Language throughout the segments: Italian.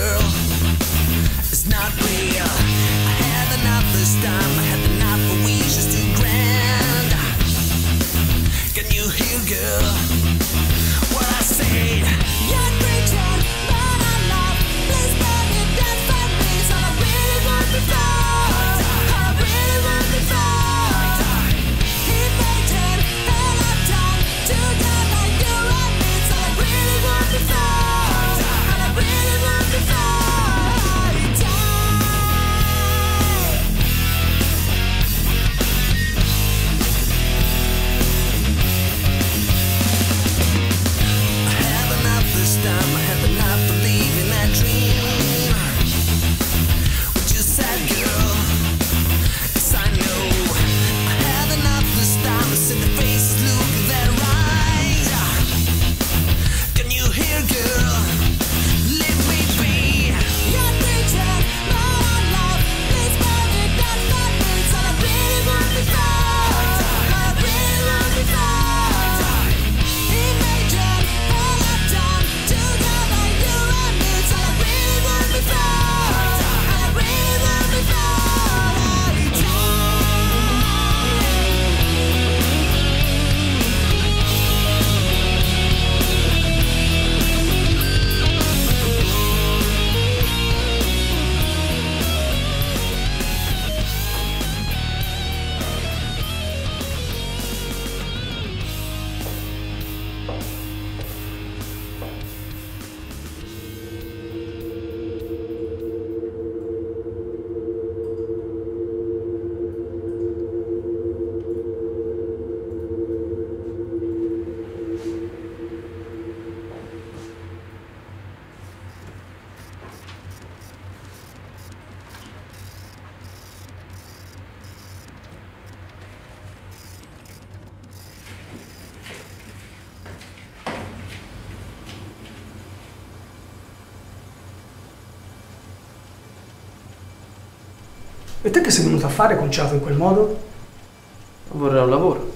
girl. It's not real. I had enough this time. I had enough, but we just too grand. Can you hear, girl, what I say? You're preaching, but I love. Please, baby, dance for me. So I really want to fall. I really want to fall. Imagine all I've done together, you and me. So I really want to fall. And I really want to fall. I have enough to leave in that dream. What you said, girl, yes I know. I have enough this time to see the faces look in their eyes. Can you hear, girl? Let me be. You're preaching, but I love. Please, baby, that's not me. So I really want to fall. I really want to fall. Imagine all I've done together, you and me. So I really want to fall. I really want to fall every time. E te che sei venuto a fare conciato in quel modo? Vorrei un lavoro.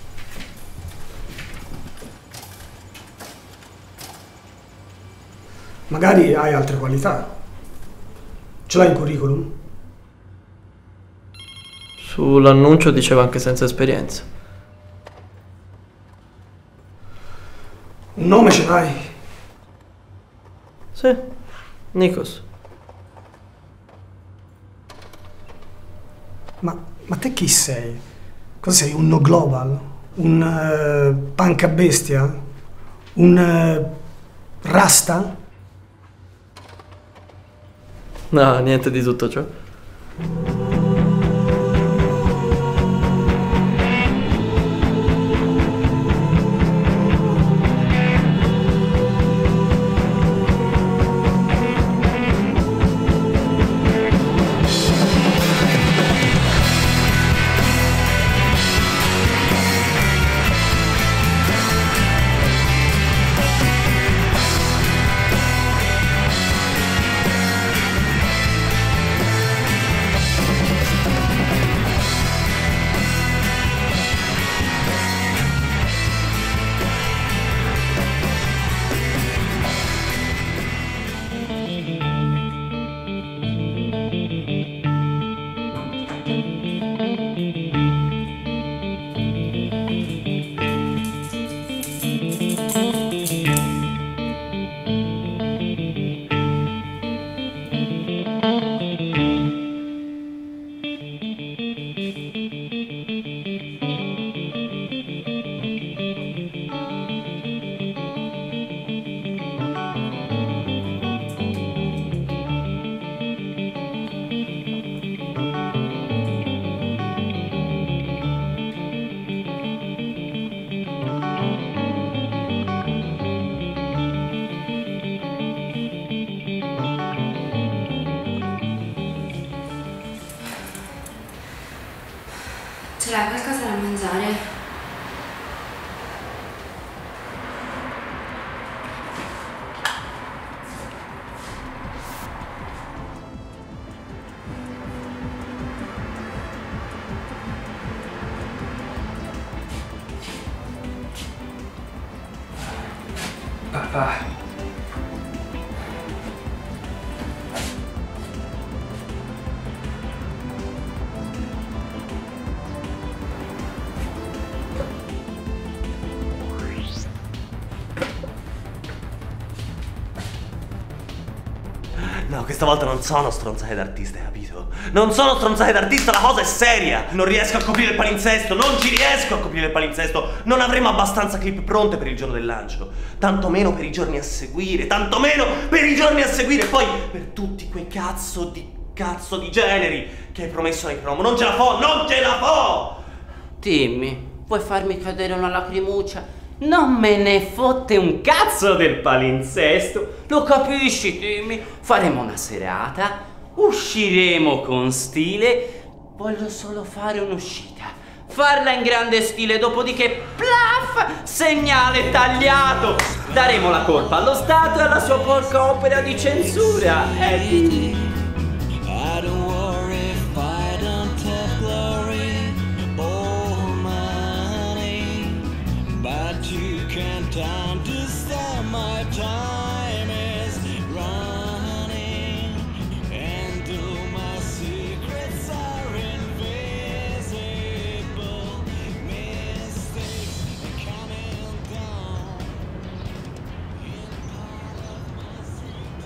Magari hai altre qualità. Ce l'hai in curriculum? Sull'annuncio diceva anche senza esperienza. Un nome ce l'hai? Sì, Nikos. Ma te chi sei? Cosa sei? Un no global? Un punk a bestia? Un rasta? No, niente di tutto ciò. Ce l'hai qualcosa da mangiare? Papà. No, questa volta non sono stronzate d'artista, hai capito? Non sono stronzate d'artista, la cosa è seria. Non riesco a coprire il palinsesto, non ci riesco a coprire il palinsesto. Non avremo abbastanza clip pronte per il giorno del lancio. Tanto meno per i giorni a seguire, tanto meno per i giorni a seguire. Poi per tutti quei cazzo di generi che hai promesso nei promo. Non ce la fo, non ce la fo! Timmy, vuoi farmi cadere una lacrimuccia? Non me ne fotte un cazzo del palinsesto. Lo capisci, Timmy? Faremo una serata, usciremo con stile. Voglio solo fare un'uscita, farla in grande stile, dopodiché plaf, segnale tagliato. Daremo la colpa allo Stato e alla sua porca opera di censura. Timmy. I don't worry if I don't have glory or money, but you can't understand my time is running, and all my secrets are invisible, mistakes are coming down in part of my sweet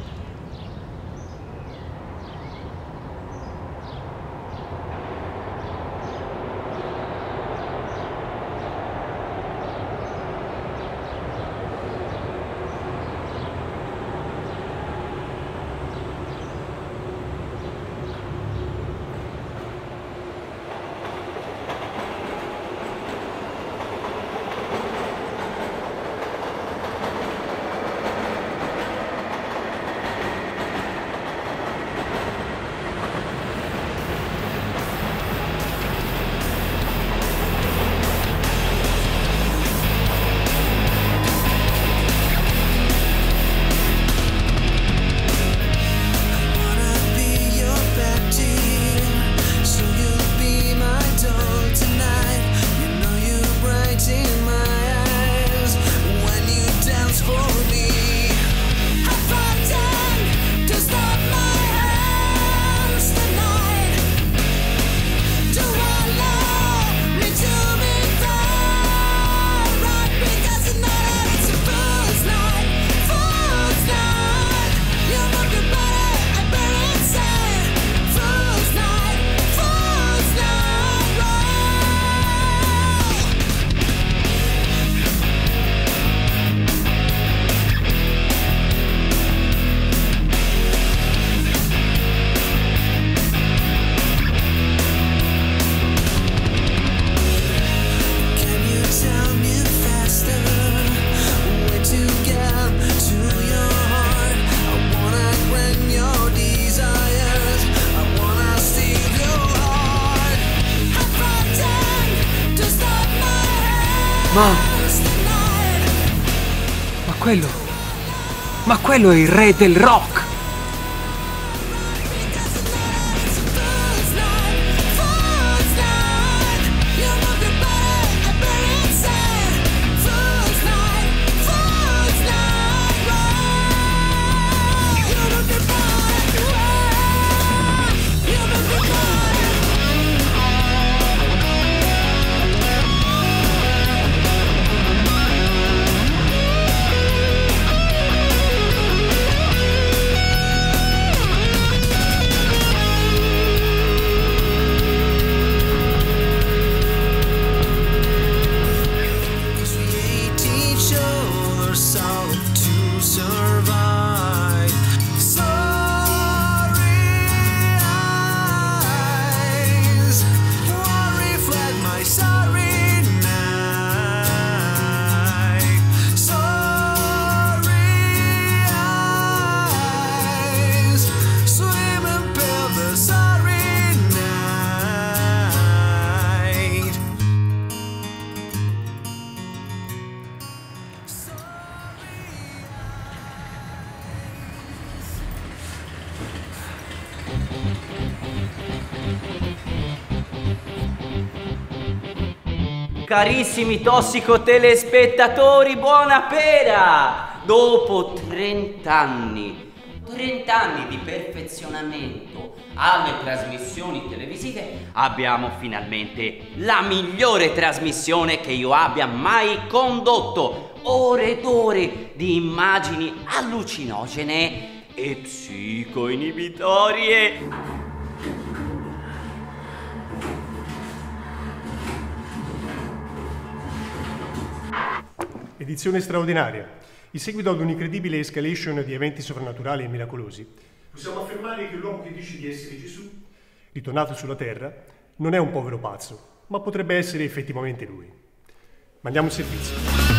Ma quello è il re del rock! Carissimi tossico telespettatori, buona pera! Dopo 30 anni di perfezionamento alle trasmissioni televisive, abbiamo finalmente la migliore trasmissione che io abbia mai condotto. Ore ed ore di immagini allucinogene e psicoinibitori e... Edizione straordinaria. In seguito ad un'incredibile escalation di eventi sovrannaturali e miracolosi, possiamo affermare che l'uomo che dice di essere Gesù, ritornato sulla terra, non è un povero pazzo, ma potrebbe essere effettivamente lui. Ma andiamo in servizio.